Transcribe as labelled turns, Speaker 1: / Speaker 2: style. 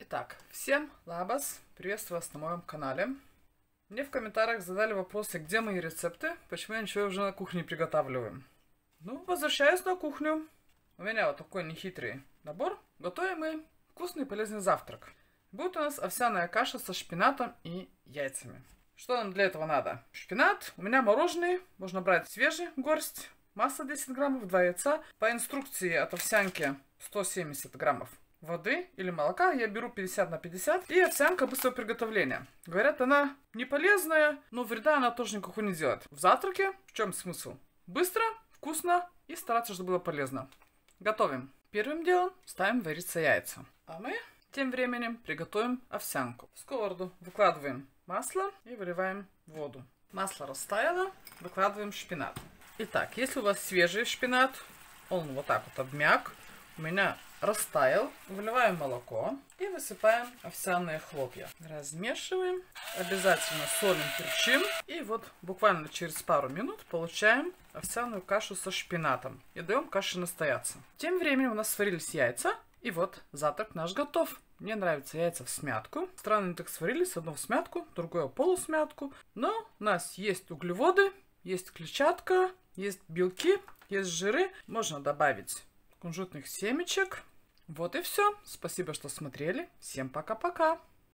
Speaker 1: Итак, всем лабас, приветствую вас на моем канале. Мне в комментариях задали вопросы, где мои рецепты, почему я ничего уже на кухне не приготавливаю. Ну, возвращаюсь на кухню. У меня вот такой нехитрый набор. Готовим мы вкусный и полезный завтрак. Будет у нас овсяная каша со шпинатом и яйцами. Что нам для этого надо? Шпинат у меня мороженый, можно брать свежий, горсть. Масло 10 граммов, 2 яйца. По инструкции от овсянки 170 граммов воды или молока. Я беру 50 на 50. И овсянка быстрого приготовления. Говорят, она не полезная, но вреда она тоже никакого не делает. В завтраке в чем смысл? Быстро, вкусно и стараться, чтобы было полезно. Готовим. Первым делом ставим вариться яйца. А мы тем временем приготовим овсянку. В сковороду выкладываем масло и выливаем воду. Масло растаяло, выкладываем шпинат. Итак, если у вас свежий шпинат, он вот так вот обмяк, у меня растаял, выливаем молоко и высыпаем овсяные хлопья. Размешиваем, обязательно солим, перчим. И вот буквально через пару минут получаем овсяную кашу со шпинатом. И даем каше настояться. Тем временем у нас сварились яйца. И вот завтрак наш готов. Мне нравятся яйца в смятку. Странно так сварились, одно в смятку, другое в полусмятку. Но у нас есть углеводы, есть клетчатка, есть белки, есть жиры. Можно добавить кунжутных семечек. Вот и все. Спасибо, что смотрели. Всем пока-пока.